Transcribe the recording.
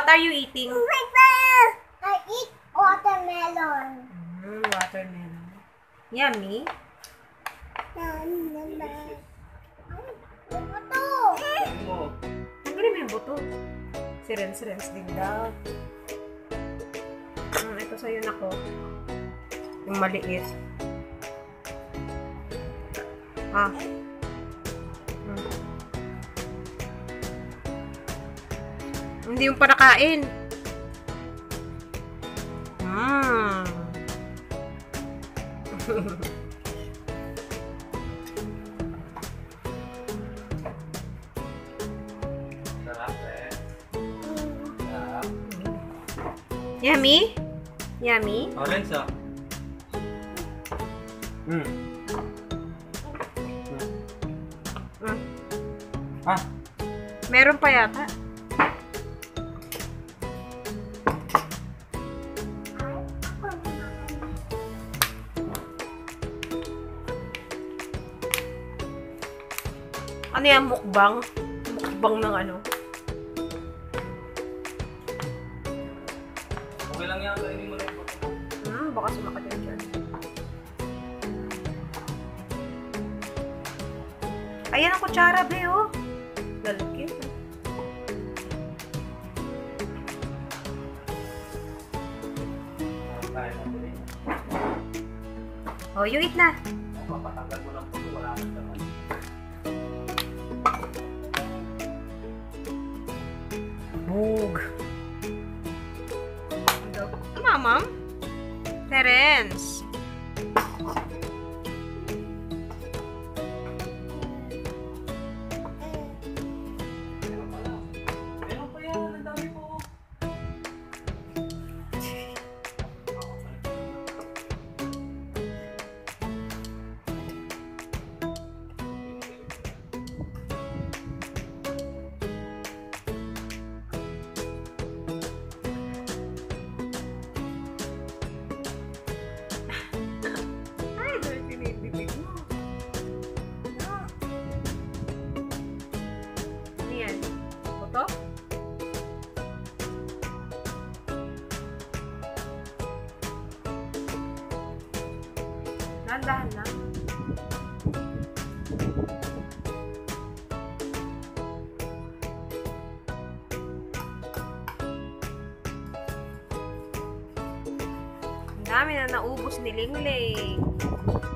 What are you eating? I eat watermelon. Watermelon. Yummy. Buto. Tanggalin mo yung buto. Si Renz din daw. Ito sa'yo na ko. Yung maliit. Hindi yung pa nakain. Yummy? Yummy? Orange ah. Meron pa yata. Ano yan? Mukbang? Mukbang ng ano? Okay lang yan. Kainin mo na yung buto. Baka sumakit yan dyan. Ayan ang kutsara, be, oh. Lalaki. Oh, you eat na. Papatanggal mo lang po. Wala nang naman. Bug. Mama? Terence. Meron pa yan. Ang dami po. Dahan-dahan lang. Ang dami na naubos ni Lingling.